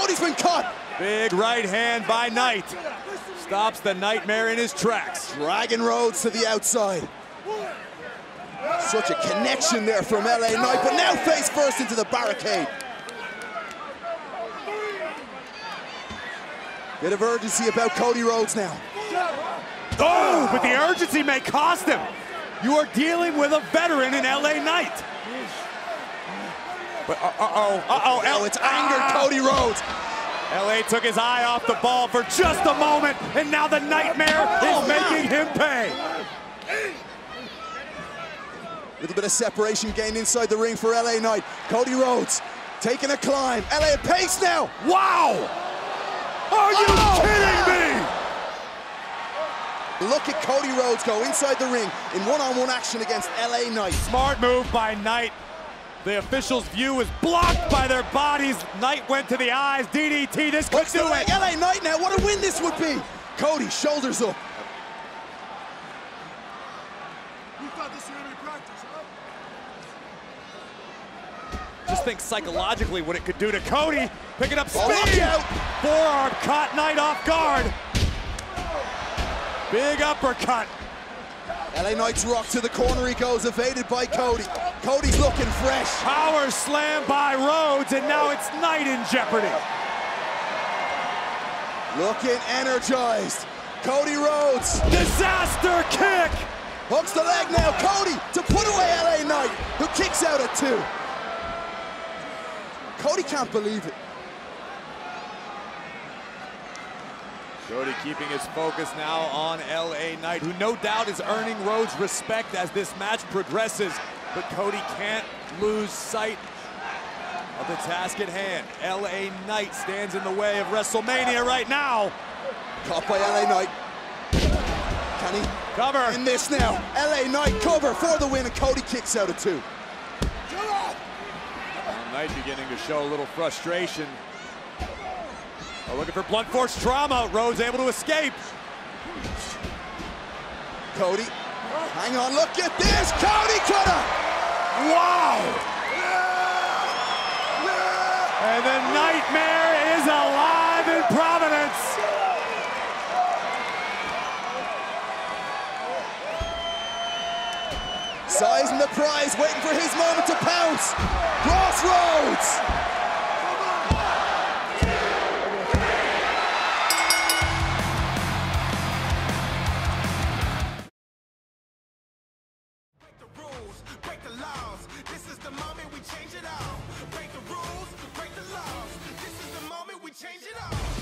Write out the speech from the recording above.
Cody's been caught. Big right hand by Knight. Stops the Nightmare in his tracks. Dragging Rhodes to the outside. Such a connection there from LA Knight, but now face first into the barricade. Bit of urgency about Cody Rhodes now. Oh, but the urgency may cost him. You are dealing with a veteran in LA Knight. But Oh, it's angered Cody Rhodes. LA took his eye off the ball for just a moment, and now the Nightmare is making him pay. Little bit of separation gained inside the ring for LA Knight. Cody Rhodes taking a climb. LA at pace now. Wow! Are you kidding me? Look at Cody Rhodes go inside the ring in one-on-one action against LA Knight. Smart move by Knight. The officials' view was blocked by their bodies. Knight went to the eyes. DDT, this could do it. LA Knight now, what a win this would be. Cody, shoulders up. You thought this was gonna be practice, huh? Just think psychologically what it could do to Cody. Picking up speed. Look out. Forearm caught Knight off guard. Big uppercut. LA Knight's rock to the corner he goes, evaded by Cody. Cody's looking fresh. Power slam by Rhodes, and now it's Knight in jeopardy. Looking energized. Cody Rhodes. Disaster kick. Hooks the leg now. Cody to put away LA Knight, who kicks out at 2. Cody can't believe it. Cody keeping his focus now on LA Knight, who no doubt is earning Rhodes' respect as this match progresses. But Cody can't lose sight of the task at hand. LA Knight stands in the way of WrestleMania right now. Caught by LA Knight. Can he cover in this now? LA Knight cover for the win, and Cody kicks out at 2. Knight beginning to show a little frustration. Oh, looking for blunt force trauma. Rhodes able to escape. Cody, hang on, look at this. Cody cutter. Wow. And the Nightmare is alive in Providence. Sizing the prize, waiting for his moment to pounce. Crossroads. Break the rules, break the laws. This is the moment we change it all. Break the rules, break the laws. This is the moment we change it all.